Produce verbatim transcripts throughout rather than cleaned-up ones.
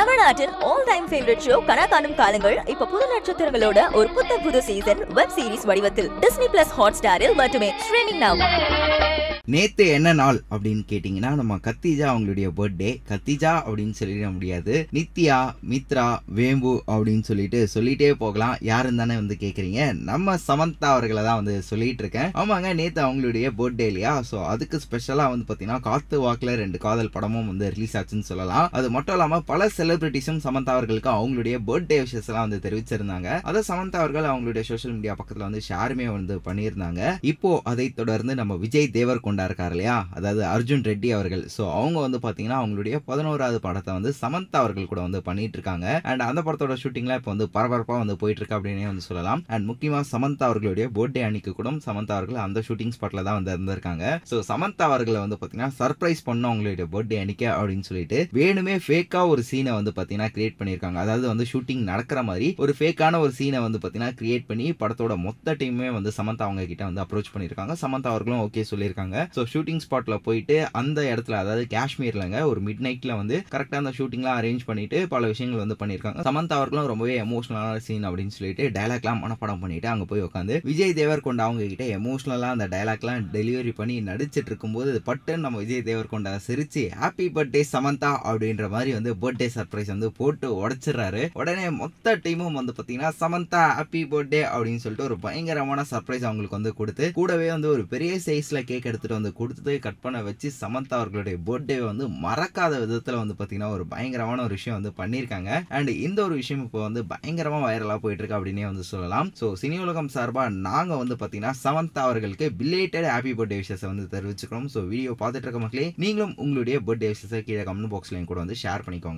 தமிழ்நாட்டின் all time favourite show கனா காணும் காலங்கள் இப்ப புது நட்சத்திரங்களோட ஒரு புத்த புது சீசன் வெப் சீரிஸ் வடிவத்தில் டிஸ்னி பிளஸ் ஹாட் ஸ்டாரில் மட்டுமே ஸ்ட்ரீமிங் நவ். நேத்து என்ன நாள் அப்படின்னு கேட்டீங்கன்னா நம்ம கத்திஜா அவங்களுடைய பர்த்டே. கத்திஜா அப்படின்னு சொல்லிட முடியாது, நித்யா, மித்ரா, வேம்பு அப்படின்னு சொல்லிட்டு சொல்லிட்டே போகலாம். யாருன்னு தானே வந்து கேக்குறீங்க, நம்ம சமந்தா அவர்களை தான் வந்து சொல்லிட்டு இருக்கேன். ஆமாங்க, நேத்து அவங்களுடைய பர்த்டே இல்லையா? ஸோ அதுக்கு ஸ்பெஷலா வந்து பாத்தீங்கன்னா காத்து வாக்குல ரெண்டு காதல் படமும் வந்து ரிலீஸ் ஆச்சுன்னு சொல்லலாம். அது மட்டும் இல்லாம பல செலிபிரிட்டிஸும் சமந்தா அவர்களுக்கு அவங்களுடைய பர்த்டே விஷஸ் எல்லாம் வந்து தெரிவிச்சிருந்தாங்க. அதை சமந்தா அவர்கள் அவங்களுடைய சோஷியல் மீடியா பக்கத்துல வந்து ஷேருமே வந்து பண்ணியிருந்தாங்க. இப்போ அதை தொடர்ந்து நம்ம விஜய் தேவர்கொண்டா இருக்காரு இல்லையா, அதாவது அர்ஜுன் ரெட்டி அவர்கள். சோ அவங்க வந்து பாத்தீங்கன்னா அவங்களுடைய பதினோராவது படத்தை வந்து சமந்தா அவர்கள் கூட வந்து பண்ணிட்டு இருக்காங்க. அண்ட் அந்த படத்தோட ஷூட்டிங்ல இப்போ வந்து பரபரப்பா வந்து போயிட்டு இருக்கு அப்படின்னே வந்து சொல்லலாம். அண்ட் முக்கியமா சமந்தா அவர்களுடைய பர்த்டே அன்னைக்கு கூட சமந்தா அவர்கள் அந்த ஷூட்டிங் ஸ்பாட்ல தான் வந்து இருந்திருக்காங்க. சோ சமந்தா அவர்களை வந்து பாத்தீங்கன்னா சர்ப்ரைஸ் பண்ண அவங்களுடைய பர்த்டே அன்னைக்கு அப்படின்னு சொல்லிட்டு வேணுமே ஃபேக்கா ஒரு சீனை வந்து பாத்தீங்கன்னா கிரியேட் பண்ணிருக்காங்க. அதாவது வந்து ஷூட்டிங் நடக்கிற மாதிரி ஒரு ஃபேக்கான ஒரு சீனை வந்து பாத்தீங்கன்னா கிரியேட் பண்ணி படத்தோட மொத்த டீமே வந்து சமந்தா அவங்க கிட்ட வந்து அப்ரோச் பண்ணிருக்காங்க. சமந்தா அவர்களும் ஓகே சொல்லியிருக்காங்க. ஸோ ஷூட்டிங் ஸ்பாட்ல போயிட்டு அந்த இடத்துல, அதாவது காஷ்மீர்லங்க, ஒரு மிட் நைட்ல வந்து கரெக்டா அந்த ஷூட்டிங்லாம் அரேஞ்ச் பண்ணிட்டு பல விஷயங்கள் வந்து பண்ணிருக்காங்க. சமந்தா அவர்களும் ரொம்பவே எமோஷனலான சீன் அப்படின்னு சொல்லிட்டு டயலாக்லாம் மனப்பாடம் பண்ணிட்டு அங்க போய் உட்காந்து விஜய் தேவர்கொண்டா அவங்க கிட்ட எமோஷனலா அந்த டயலாக்லாம் டெலிவரி பண்ணி நடிச்சிட்டு இருக்கும்போது பட்டு நம்ம விஜய் தேவர்கொண்டா சிரிச்சு ஹாப்பி பர்த்டே சமந்தா அப்படின்ற மாதிரி வந்து பர்த்டே சர்ப்ரைஸ் வந்து போட்டு உடைச்சிடறாரு. உடனே மொத்த டீமும் வந்து பாத்தீங்கன்னா சமந்தா ஹாப்பி பர்த்டே அப்படின்னு சொல்லிட்டு ஒரு பயங்கரமான சர்ப்ரைஸ் அவங்களுக்கு வந்து கொடுத்து, கூடவே வந்து ஒரு பெரிய சைஸ்ல கேக் எடுத்துட்டு வந்து கொடுத்து கட் பண்ண வச்சு சமந்தா அவர்களுடைய பர்த்டே வந்து மறக்காத விதத்துல வந்து பாத்தீங்கன்னா ஒரு பயங்கரமான ஒரு விஷயம் வந்து பண்ணிருக்காங்க. அண்ட் இந்த ஒரு விஷயம் இப்போ வந்து பயங்கரமா வைரலா போயிட்டு இருக்கு அப்படின்னே வந்து சொல்லலாம். சோ சினியுலகம் சார்பா நாங்க வந்து பாத்தீங்கன்னா சமந்தா அவர்களுக்கு பிலேட்டட் ஹாப்பி பர்த்டே விஷஸ் வந்து தெரிவிச்சுக்கிறோம். சோ வீடியோ பார்த்துட்டு இருக்க மக்களே, நீங்களும் உங்களுடைய பர்த்டே விஷஸை கீழே கமெண்ட் பாக்ஸ்ல கூட வந்து ஷேர் பண்ணிக்கோங்க.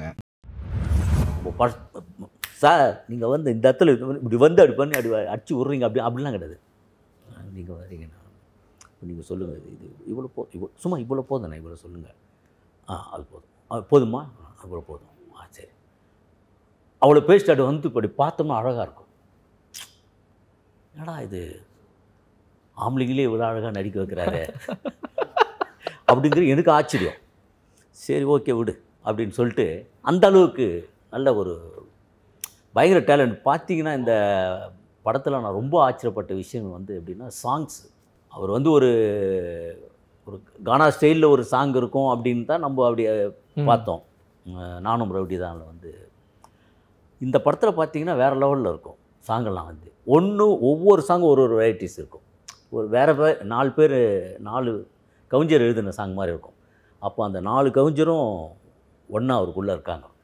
சார் நீங்கள் வந்து இந்த இடத்துல இப்படி வந்து அப்படி பண்ணி அப்படி அடிச்சு விட்றீங்க அப்படி அப்படிலாம் கிடையாது. நீங்கள் வரீங்கண்ணா, நீங்கள் சொல்லுங்கள், இது இவ்வளோ போ இவ்வளோ சும்மா இவ்வளோ போதுண்ணா, இவ்வளோ சொல்லுங்கள். ஆ அது போதும், அது போதுமா, அவ்வளோ போதும். ஆ சரி, அவ்வளோ பேஸ்ட் அது வந்து இப்படி பார்த்தோம்னா அழகாக இருக்கும். என்னடா இது ஆம்பளைங்களே இவ்வளோ அழகாக நடிக்க வைக்கிறாரு அப்படிங்கிறது எனக்கு ஆச்சரியம். சரி ஓகே விடு அப்படின்னு சொல்லிட்டு அந்த அளவுக்கு நல்ல ஒரு பயங்கர டேலண்ட். பார்த்தீங்கன்னா இந்த படத்தில் நான் ரொம்ப ஆச்சரியப்பட்ட விஷயம் வந்து எப்படின்னா சாங்ஸ். அவர் வந்து ஒரு ஒரு கானா ஸ்டைலில் ஒரு சாங் இருக்கும் அப்படின்னு தான் நம்ம அப்படி பார்த்தோம். நானும் ரவுடி தான் வந்து இந்த படத்தில் பார்த்தீங்கன்னா வேறு லெவலில் இருக்கும் சாங்கெல்லாம். வந்து ஒன்று ஒவ்வொரு சாங்கும் ஒரு ஒரு வெரைட்டிஸ் இருக்கும். ஒரு வேறு வே நாலு பேர் நாலு கவிஞர் எழுதின சாங் மாதிரி இருக்கும். அப்போ அந்த நாலு கவிஞரும் ஒன்றா அவருக்குள்ளே இருக்காங்க.